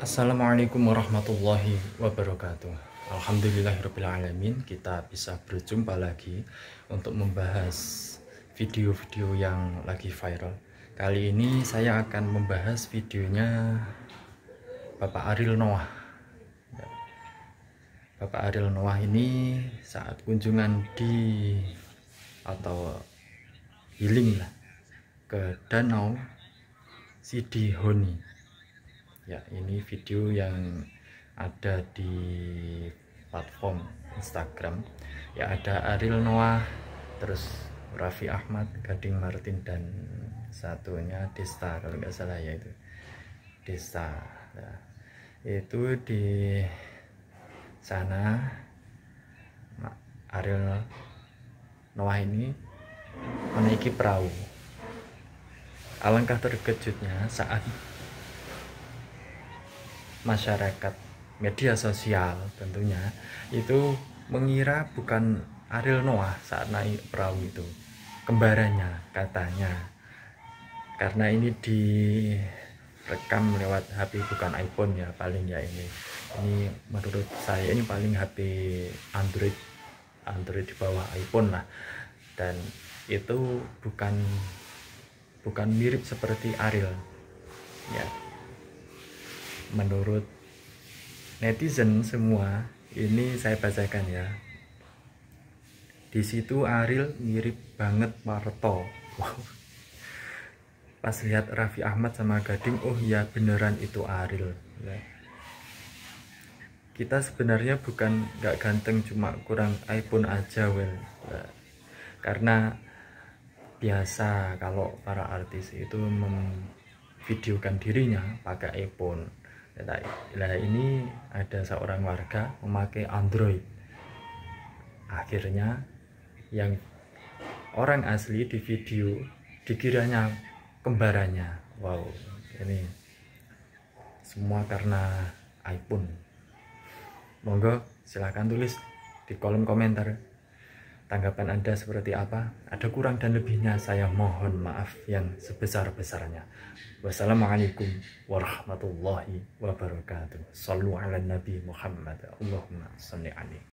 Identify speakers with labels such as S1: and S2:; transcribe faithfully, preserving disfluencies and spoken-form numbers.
S1: Assalamualaikum warahmatullahi wabarakatuh. Alhamdulillahirrabbilalamin, kita bisa berjumpa lagi untuk membahas video-video yang lagi viral. Kali ini saya akan membahas videonya Bapak Ariel Noah. Bapak Ariel Noah ini saat kunjungan di atau healing lah ke Danau Sidihoni. Ya, ini video yang ada di platform Instagram. Ya, ada Ariel Noah, terus Raffi Ahmad, Gading Martin, dan satunya Desta kalau nggak salah ya, itu Desta. Nah, itu di sana Ariel Noah ini menaiki perahu. Alangkah terkejutnya saat masyarakat media sosial tentunya itu mengira bukan Ariel Noah saat naik perahu itu, kembarannya katanya, karena ini direkam lewat H P bukan iPhone ya, paling ya ini ini menurut saya ini paling H P Android Android di bawah iPhone lah, dan itu bukan bukan mirip seperti Ariel ya. Menurut netizen semua, ini saya bacakan ya. Di situ Ariel mirip banget Parto. Wow. Pas lihat Raffi Ahmad sama Gading, oh ya beneran itu Ariel. Ya. Kita sebenarnya bukan nggak ganteng, cuma kurang iPhone aja, well. Ya. Karena biasa kalau para artis itu memvideokan dirinya pakai iPhone. Nah, ini ada seorang warga memakai Android. Akhirnya yang orang asli di video dikiranya kembarannya. Wow, ini semua karena iPhone. Monggo silahkan tulis di kolom komentar tanggapan Anda seperti apa. Ada kurang dan lebihnya saya mohon maaf yang sebesar-besarnya. Wassalamualaikum warahmatullahi wabarakatuh. Sallu ala Nabi Muhammad. Allahumma shalli alaihi.